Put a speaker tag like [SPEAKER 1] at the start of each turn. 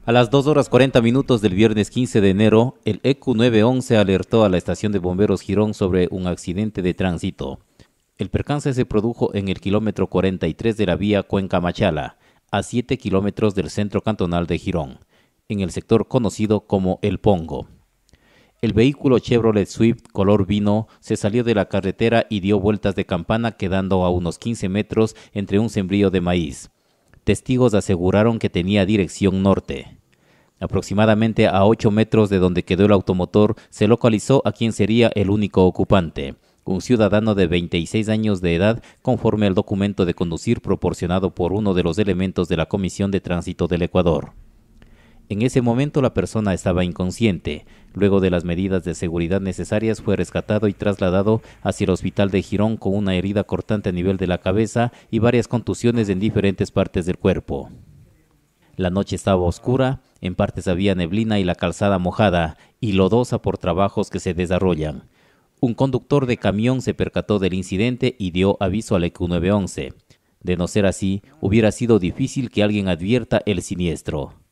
[SPEAKER 1] A las 2:40 del viernes 15 de enero, el ECU 911 alertó a la estación de bomberos Girón sobre un accidente de tránsito. El percance se produjo en el kilómetro 43 de la vía Cuenca-Machala, a 7 kilómetros del centro cantonal de Girón, en el sector conocido como El Pongo. El vehículo Chevrolet Swift color vino se salió de la carretera y dio vueltas de campana, quedando a unos 15 metros entre un sembrío de maíz. Testigos aseguraron que tenía dirección norte. Aproximadamente a 8 metros de donde quedó el automotor se localizó a quien sería el único ocupante, un ciudadano de 26 años de edad, conforme al documento de conducir proporcionado por uno de los elementos de la Comisión de Tránsito del Ecuador. En ese momento la persona estaba inconsciente. Luego de las medidas de seguridad necesarias fue rescatado y trasladado hacia el hospital de Girón con una herida cortante a nivel de la cabeza y varias contusiones en diferentes partes del cuerpo. La noche estaba oscura, en partes había neblina y la calzada mojada y lodosa por trabajos que se desarrollan. Un conductor de camión se percató del incidente y dio aviso al ECU 911. De no ser así, hubiera sido difícil que alguien advierta el siniestro.